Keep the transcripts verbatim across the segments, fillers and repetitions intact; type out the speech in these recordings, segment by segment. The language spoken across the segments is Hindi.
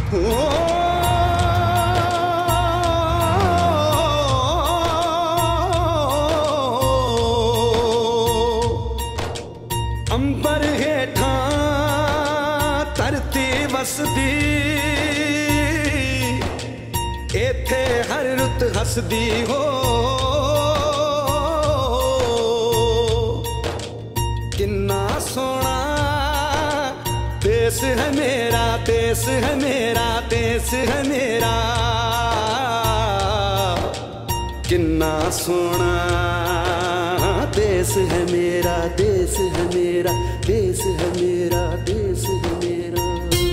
अंबर हेठा धरती वसदी, इथे हर रुत हसदी हो। किन्ना सोना देश है मेरा, देश है मेरा, देश है मेरा। किन्ना सोना देश है मेरा, देश है मेरा, देश है मेरा, देश है मेरा।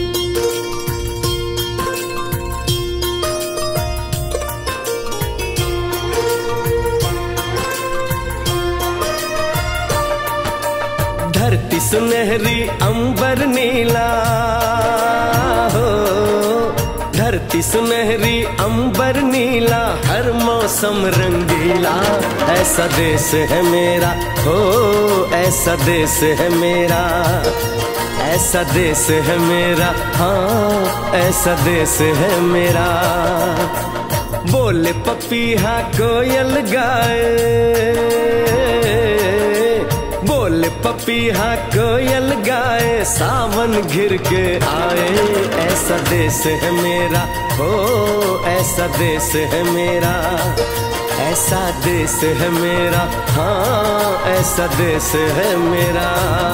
धरती सुनहरी अंबर नीला हो, धरती सुनहरी अंबर नीला, हर मौसम रंगीला। ऐसा देश है मेरा हो, ऐसा देश है मेरा, ऐसा देश है मेरा, हाँ ऐसा देश है मेरा। बोले पपीहा कोयल गाए, बोले पपीहा कोयल गाए, सावन घिर के आए। ऐसा देश है मेरा हो, ऐसा देश है मेरा, ऐसा देश है मेरा, हाँ ऐसा देश है मेरा।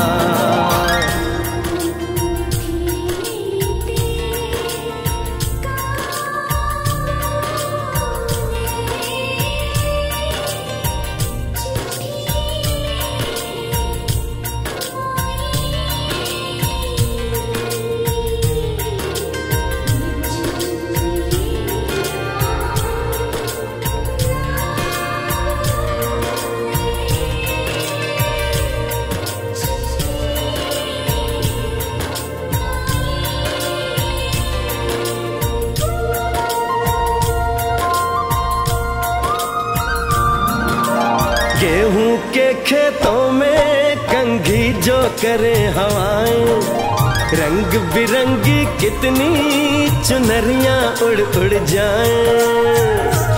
गेहूं के खेतों में कंघी जो करे हवाएं, रंग बिरंगी कितनी चुनरियां उड़ उड़ जाएं।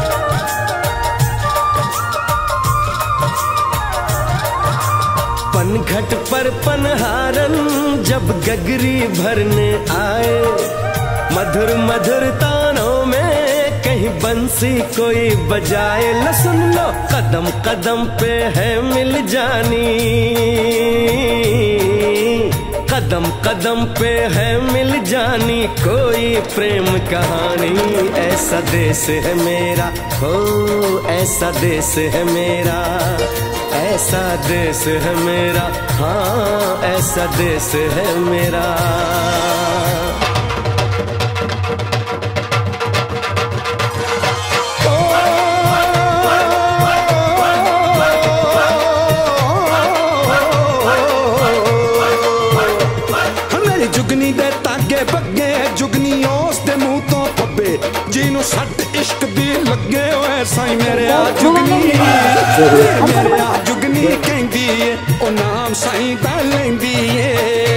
पनघट पर पनहारन जब गगरी भरने आए, मधुर मधुर तानों में कहीं बंसी कोई बजाए। लो सुन लो कदम कदम पे है मिल जानी, कदम कदम पे है मिल जानी कोई प्रेम कहानी। ऐसा देश है मेरा हो, ऐसा देश है मेरा, ऐसा देश है मेरा, हाँ ऐसा देश है मेरा। जुगनी दे तागे बगे, जुगनी उस दे मुंह तो पब्बे, जिन्हों सट इश्क दी लगे हो ऐसा ही मेरे आ जुगनी, मेरे आ जुगनी कहंदी है ओ नाम साईं दा लैंदी है।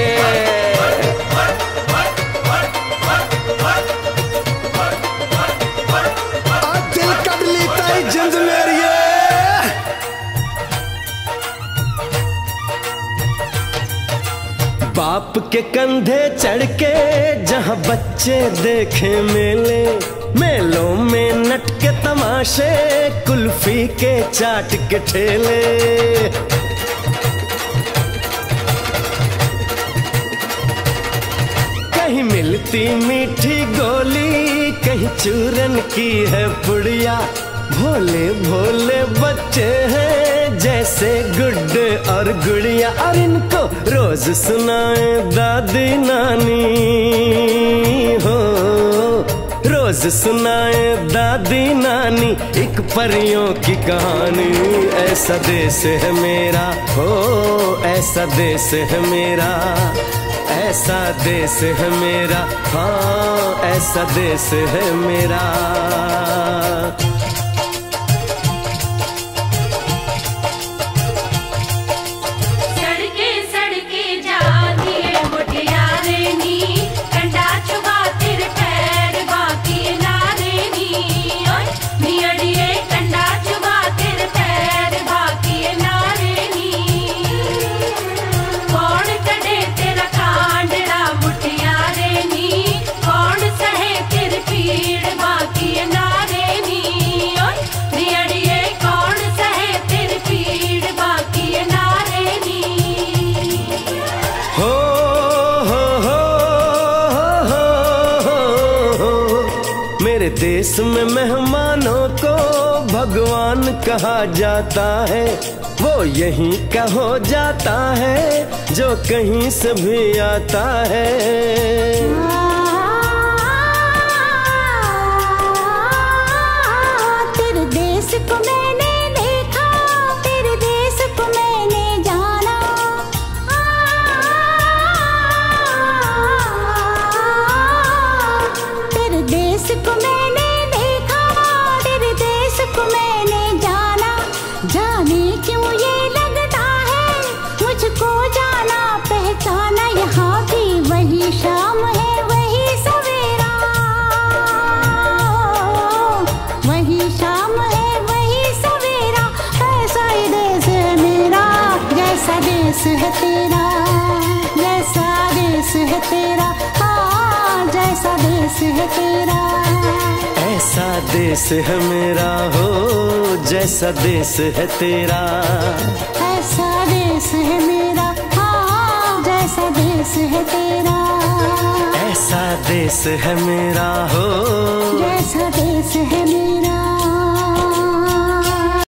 आ दिल कद ली ताई जिंद मेरी बाप के कंधे चढ़ के जहाँ बच्चे देखे मेले, मेलों में नट के तमाशे, कुल्फी के चाट के ठेले। कहीं मिलती मीठी गोली, कहीं चूरन की है पुड़िया। भोले भोले बच्चे हैं जैसे गुड्डे और गुड़िया, और इनको रोज सुनाए दादी नानी हो, रोज सुनाए दादी नानी एक परियों की कहानी। ऐसा देश है मेरा हो, ऐसा देश है मेरा, ऐसा देश है मेरा, हाँ ऐसा देश है मेरा। सड़के सड़के जाती है मुटियारे नी, कंडा चुबा तिर मेरे देश में मेहमानों को भगवान कहा जाता है। वो यहीं का हो जाता है जो कहीं से भी आता है। तेरे देश को मैंने देखा, तेरे देश को मैंने जाना। तेरे देश को मैंने देखा, तेरे देश को मैंने जाना। जाने क्यों ये लगता है मुझको जाना पहचाना। यहाँ भी वही शाम है, वही सवेरा, वही शाम है, वही सवेरा। ऐसा ही देश है मेरा, जैसा देश है तेरा, जैसा देश है तेरा, हाँ जैसा देश है तेरा। ऐसा देश है मेरा हो जैसा देश है तेरा। ऐसा देश है मेरा, हाँ जैसा देश है तेरा। ऐसा देश है मेरा हो जैसा देश है मेरा।